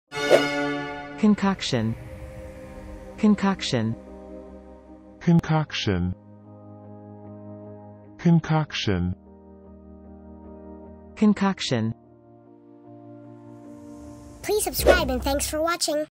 Concoction. Concoction. Concoction. Concoction. Concoction. Please subscribe and thanks for watching.